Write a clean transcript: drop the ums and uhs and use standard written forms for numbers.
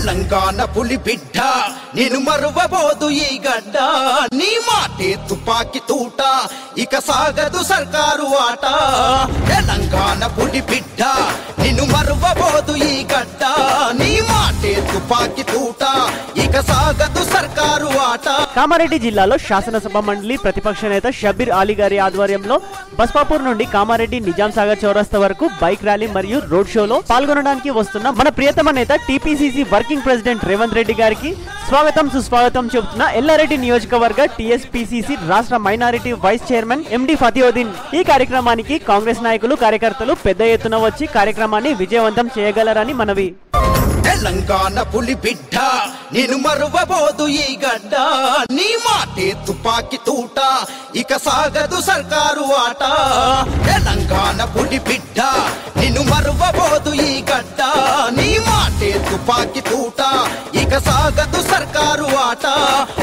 తెలంగాణ పులి బిడ్డ నిన్ను మరువబోదు ఈ గడ్డ నీ మాటే తుపాకి తూట ఇక సాగదు సర్కారు ఆట తెలంగాణ పులి బిడ్డ నిన్ను మరువబోదు ఈ గడ్డ నీ మాటే తుపాకి తూట ఇక సాగదు సర్కారు ఆట. కామారెడ్డి జిల్లాలో శాసనసభ మండలి ప్రతిపక్ష నేత షబ్బీర్ అలీ గారి ఆధ్వర్యంలో బస్పాపూర్ నుండి కామారెడ్డి నిజాం సాగర్ చౌరస్తా వరకు బైక్ ర్యాలీ మరియు రోడ్ షోలో పాల్గొనడానికి వస్తున్న మన ప్రియతమ నేత TPCC working president Revanth Reddy గారికి స్వాగతం సుస్వాగతం చెబుతున్న ఎల్లారెడ్డి నియోజకవర్గ టీఎస్పీసీసీ రాష్ట్ర minority vice chairman MD Fathiuddin. ఈ కార్యక్రమానికి కాంగ్రెస్ నాయకులు కార్యకర్తలు పెద్ద ఎత్తున వచ్చి కార్యక్రమాన్ని విజయవంతం చేయగలరని మనవి. తెలంగాణ పులి బిడ్డ నిన్ను మరువబోదు ఈ గడ్డ నీ మాటే తుపాకి తూట ఇక సాగదు సర్కారు ఆట తెలంగాణ పులి బిడ్డ నిన్ను మరువబోదు ఈ గడ్డ నీ మాటే తుపాకి తూట ఇక సాగదు సర్కారు ఆట.